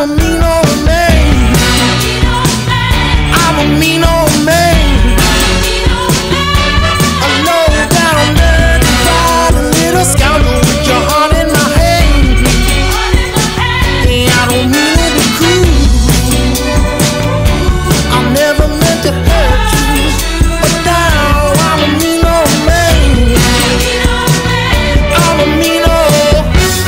a mean old man. I'm a mean old man. A low down dirty rotten little scoundrel with your heart in my hand. Hey, I don't mean to be cruel. I never meant to hurt you, but now I'm a mean old man. I'm a mean old.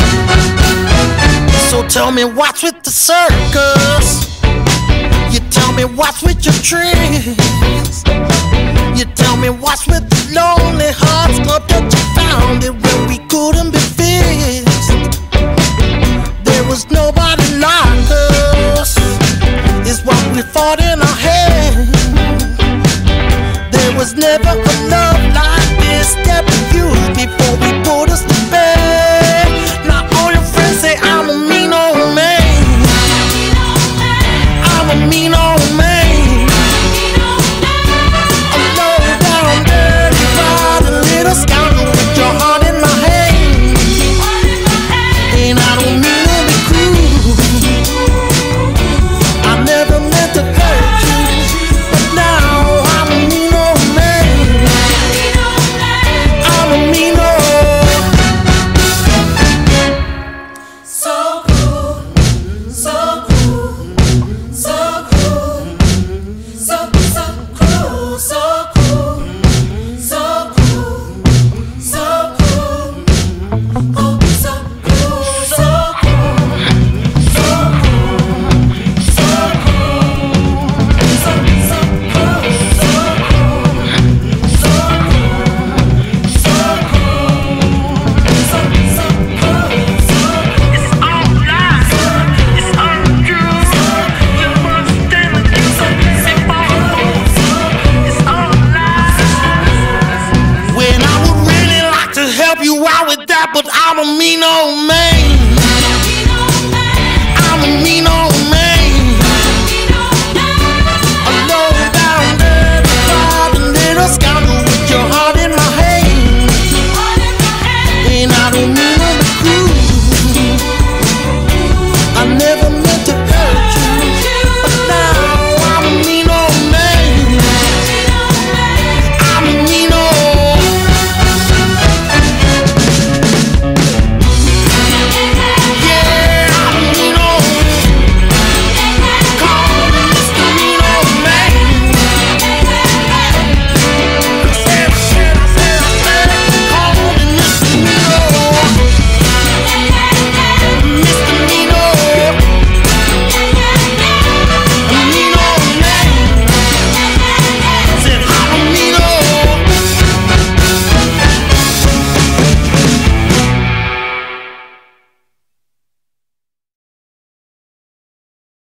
So tell me what's with the circus. You tell me what's with your tricks. You tell me what's with the lonely hearts club that you found it when we couldn't be fixed. There was nobody like us, is what we fought in our head. There was never a love like this that we used before we put us to bed. Now all your friends say I'm a mean old man. I'm a mean old man. A low down dirty rotten little scoundrel with your heart in my hand. And I don't mean to be cruel. I never meant to hurt you, but now I'm a mean old man. I'm a mean old. So cool, so cool, so cool, so cool, so cool, so cool, so cool, oh so cool, so cool, so cool, so cool, so cool, so cool, so It's all lies, it's untrue. You must stand with you, it's all lies. When I would really like to help you out with that, but I'm a mean old man.